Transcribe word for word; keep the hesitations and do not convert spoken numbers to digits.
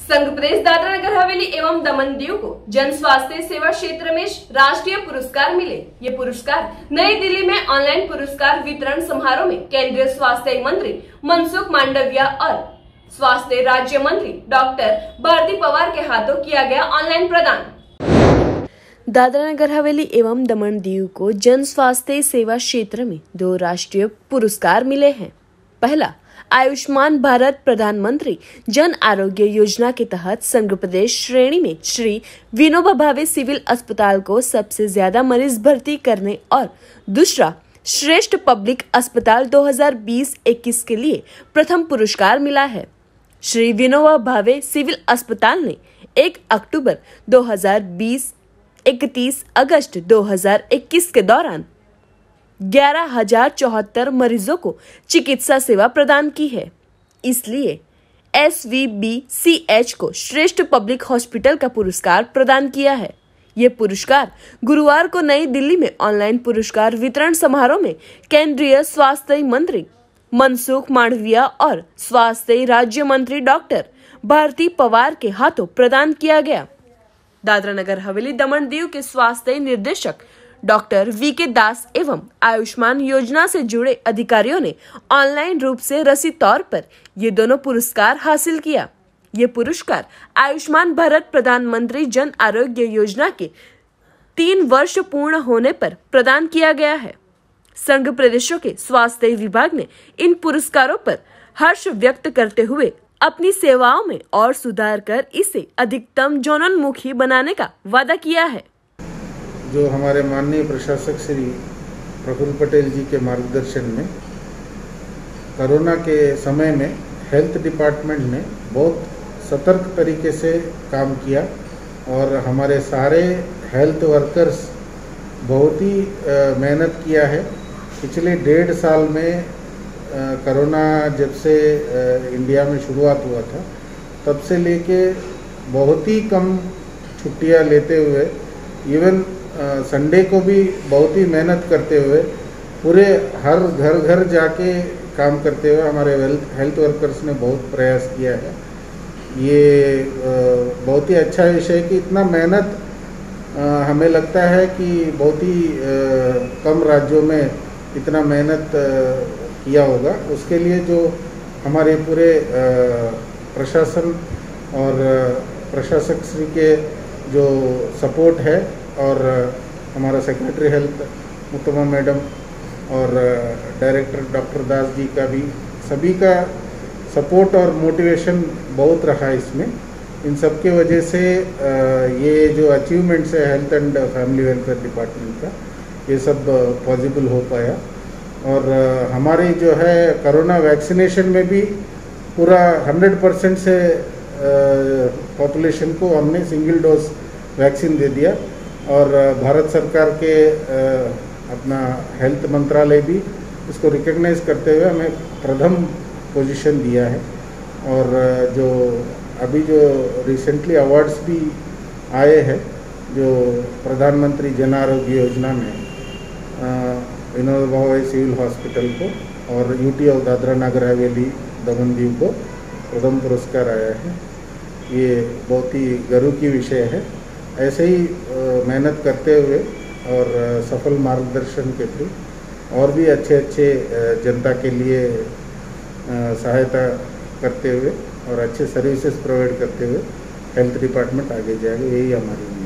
संघ प्रदेश दादरा नगर हवेली एवं दमन दीव को जन स्वास्थ्य सेवा क्षेत्र में राष्ट्रीय पुरस्कार मिले। ये पुरस्कार नई दिल्ली में ऑनलाइन पुरस्कार वितरण समारोह में केंद्रीय स्वास्थ्य मंत्री मनसुख मांडविया और स्वास्थ्य राज्य मंत्री डॉक्टर भारती पवार के हाथों किया गया ऑनलाइन प्रदान। दादरा नगर हवेली एवं दमन दीव को जन स्वास्थ्य सेवा क्षेत्र में दो राष्ट्रीय पुरस्कार मिले हैं। पहला आयुष्मान भारत प्रधानमंत्री जन आरोग्य योजना के तहत संघ प्रदेश श्रेणी में श्री विनोबा भावे सिविल अस्पताल को सबसे ज्यादा मरीज भर्ती करने और दूसरा श्रेष्ठ पब्लिक अस्पताल दो हज़ार बीस इक्कीस के लिए प्रथम पुरस्कार मिला है। श्री विनोबा भावे सिविल अस्पताल ने एक अक्टूबर दो हज़ार बीस इकतीस अगस्त दो हज़ार इक्कीस के दौरान ग्यारह हजार चौहत्तर मरीजों को चिकित्सा सेवा प्रदान की है। इसलिए S V B C H को श्रेष्ठ पब्लिक हॉस्पिटल का पुरस्कार प्रदान किया है। ये पुरस्कार गुरुवार को नई दिल्ली में ऑनलाइन पुरस्कार वितरण समारोह में केंद्रीय स्वास्थ्य मंत्री मनसुख मांडविया और स्वास्थ्य राज्य मंत्री डॉक्टर भारती पवार के हाथों प्रदान किया गया। दादरा नगर हवेली दमन दीव के स्वास्थ्य निर्देशक डॉक्टर वी के दास एवं आयुष्मान योजना से जुड़े अधिकारियों ने ऑनलाइन रूप से रसीद तौर पर ये दोनों पुरस्कार हासिल किया। ये पुरस्कार आयुष्मान भारत प्रधानमंत्री जन आरोग्य योजना के तीन वर्ष पूर्ण होने पर प्रदान किया गया है। संघ प्रदेशों के स्वास्थ्य विभाग ने इन पुरस्कारों पर हर्ष व्यक्त करते हुए अपनी सेवाओं में और सुधार कर इसे अधिकतम जनोन्मुखी बनाने का वादा किया है। जो हमारे माननीय प्रशासक श्री प्रफुल्ल पटेल जी के मार्गदर्शन में कोरोना के समय में हेल्थ डिपार्टमेंट ने बहुत सतर्क तरीके से काम किया और हमारे सारे हेल्थ वर्कर्स बहुत ही मेहनत किया है। पिछले डेढ़ साल में कोरोना जब से इंडिया में शुरुआत हुआ था तब से लेके बहुत ही कम छुट्टियां लेते हुए इवन संडे को भी बहुत ही मेहनत करते हुए पूरे हर घर घर जाके काम करते हुए हमारे हेल्थ वर्कर्स ने बहुत प्रयास किया है। ये बहुत ही अच्छा विषय है कि इतना मेहनत हमें लगता है कि बहुत ही कम राज्यों में इतना मेहनत किया होगा। उसके लिए जो हमारे पूरे प्रशासन और प्रशासक श्री के जो सपोर्ट है और हमारा सेक्रेटरी हेल्थ मुत्तमा मैडम और डायरेक्टर डॉक्टर दास जी का भी सभी का सपोर्ट और मोटिवेशन बहुत रहा इसमें। इन सब के वजह से ये जो अचीवमेंट्स है health and family welfare department का ये सब पॉसिबल हो पाया। और हमारे जो है कोरोना वैक्सीनेशन में भी पूरा हंड्रेड परसेंट से पॉपुलेशन को हमने सिंगल डोज वैक्सीन दे दिया और भारत सरकार के अपना हेल्थ मंत्रालय भी इसको रिकग्नाइज करते हुए हमें प्रथम पोजीशन दिया है। और जो अभी जो रिसेंटली अवार्ड्स भी आए हैं जो प्रधानमंत्री जन आरोग्य योजना में विनोबा भावे सिविल हॉस्पिटल को और यूटी ऑफ दादरा नगर हवेली दमन दीव को प्रथम पुरस्कार आया है। ये बहुत ही गर्व की विषय है। ऐसे ही मेहनत करते हुए और सफल मार्गदर्शन के थ्रू और भी अच्छे अच्छे जनता के लिए सहायता करते हुए और अच्छे सर्विसेज प्रोवाइड करते हुए हेल्थ डिपार्टमेंट आगे जाएगा, यही हमारी